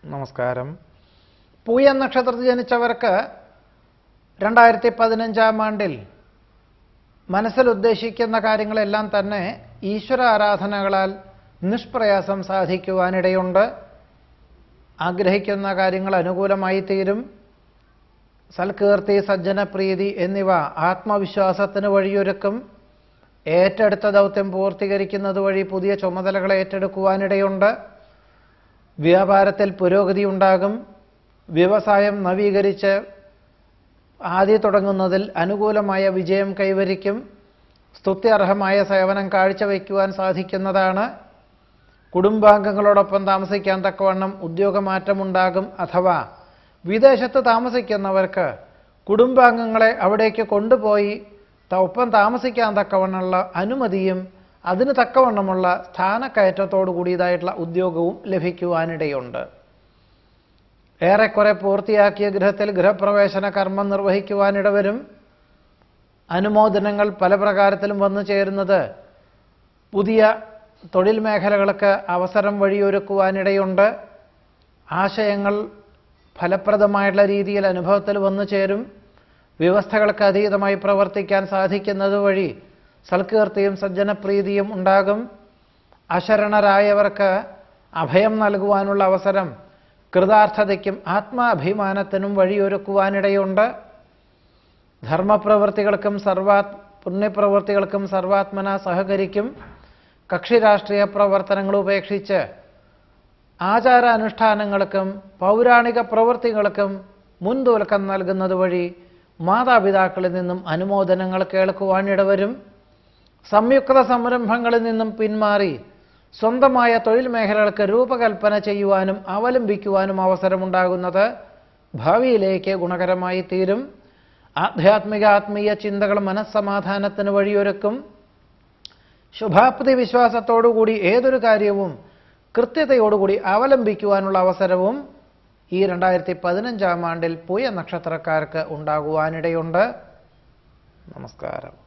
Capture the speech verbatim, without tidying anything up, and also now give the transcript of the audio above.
നമസ്കാരം. പൂയം നക്ഷത്രത്തിൽ ജനിച്ചവർക്ക് രണ്ടായിരത്തി പതിനഞ്ചാം ആണ്ടിൽ മനസ്സിൽ ഉദ്ദേശിക്കുന്ന കാര്യങ്ങളെല്ലാം തന്നെ ഈശ്വര ആരാധനകളാൽ നിഷ്പ്രയാസം സാധിക്കുവാനിടയുണ്ട്. ആഗ്രഹിക്കുന്ന കാര്യങ്ങൾ അനുകൂലമായി തീരും. സൽകീർത്തി, സജ്ജനപ്രീതി എന്നിവ ആത്മവിശ്വാസത്തിന് വഴിയൊരുക്കും. ഏറ്റെടുത്ത ദൗത്യം പൂർത്തീകരിക്കുന്നത് വഴി പുതിയ ചുമതലകൾ ഏറ്റെടുക്കുവാനിടയുണ്ട്. വ്യാപാരത്തിൽ പുരോഗതി ഉണ്ടാകും. വ്യവസായം നവീകരിച്ച് ആദ്യം തുടങ്ങുന്നതിൽ അനുകൂലമായ വിജയം കൈവരിക്കും. സ്തുത്യർഹമായ സേവനം കാഴ്ചവെക്കുവാൻ സാധിക്കുന്നതാണ്. കുടുംബാംഗങ്ങളോടൊപ്പം താമസിക്കാൻ തക്കവണ്ണം ഉദ്യോഗമാറ്റമുണ്ടാകും. അഥവാ വിദേശത്ത് താമസിക്കുന്നവർക്ക് കുടുംബാംഗങ്ങളെ അവിടേക്ക് കൊണ്ടുപോയി ഒപ്പം താമസിക്കാൻ തക്കവണ്ണമുള്ള അനുമതിയും അതിന് തക്കവണ്ണമുള്ള സ്ഥാനക്കയറ്റത്തോടു കൂടിയതായിട്ടുള്ള ഉദ്യോഗവും ലഭിക്കുവാനിടയുണ്ട്. ഏറെക്കുറെ പൂർത്തിയാക്കിയ ഗൃഹത്തിൽ ഗൃഹപ്രവേശന കർമ്മം നിർവഹിക്കുവാനിടവരും. അനുമോദനങ്ങൾ പല പ്രകാരത്തിലും വന്നു ചേരുന്നത് പുതിയ തൊഴിൽ മേഖലകൾക്ക് അവസരം വഴിയൊരുക്കുവാനിടയുണ്ട്. ആശയങ്ങൾ ഫലപ്രദമായിട്ടുള്ള രീതിയിൽ അനുഭവത്തിൽ വന്നു ചേരും. വ്യവസ്ഥകൾക്ക് അതീതമായി പ്രവർത്തിക്കാൻ സാധിക്കുന്നത് വഴി സൽകീർത്തിയും സജ്ജനപ്രീതിയും ഉണ്ടാകും. അശരണരായവർക്ക് അഭയം നൽകുവാനുള്ള അവസരം കൃതാർത്ഥതയ്ക്കും ആത്മാഭിമാനത്തിനും വഴിയൊരുക്കുവാനിടയുണ്ട്. ധർമ്മപ്രവൃത്തികൾക്കും സർവാ പുണ്യപ്രവൃത്തികൾക്കും സർവാത്മന സഹകരിക്കും. കക്ഷി രാഷ്ട്രീയ പ്രവർത്തനങ്ങൾ ഉപേക്ഷിച്ച് ആചാരാനുഷ്ഠാനങ്ങൾക്കും പൗരാണിക പ്രവൃത്തികൾക്കും മുൻതൂക്കം നൽകുന്നത് വഴി മാതാപിതാക്കളിൽ നിന്നും അനുമോദനങ്ങൾ കേൾക്കുവാനിടവരും. സംയുക്ത സംരംഭങ്ങളിൽ നിന്നും പിന്മാറി സ്വന്തമായ തൊഴിൽ മേഖലകൾക്ക് രൂപകൽപ്പന ചെയ്യുവാനും അവലംബിക്കുവാനും അവസരമുണ്ടാകുന്നത് ഭാവിയിലേക്ക് ഗുണകരമായി തീരും. ആധ്യാത്മിക ആത്മീയ ചിന്തകൾ മനസ്സമാധാനത്തിന് വഴിയൊരുക്കും. ശുഭാപ്തി വിശ്വാസത്തോടുകൂടി ഏതൊരു കാര്യവും കൃത്യതയോടുകൂടി അവലംബിക്കുവാനുള്ള അവസരവും ഈ രണ്ടായിരത്തി പതിനഞ്ചാം ആണ്ടിൽ പൂയ നക്ഷത്രക്കാർക്ക് ഉണ്ടാകുവാനിടയുണ്ട്. നമസ്കാരം.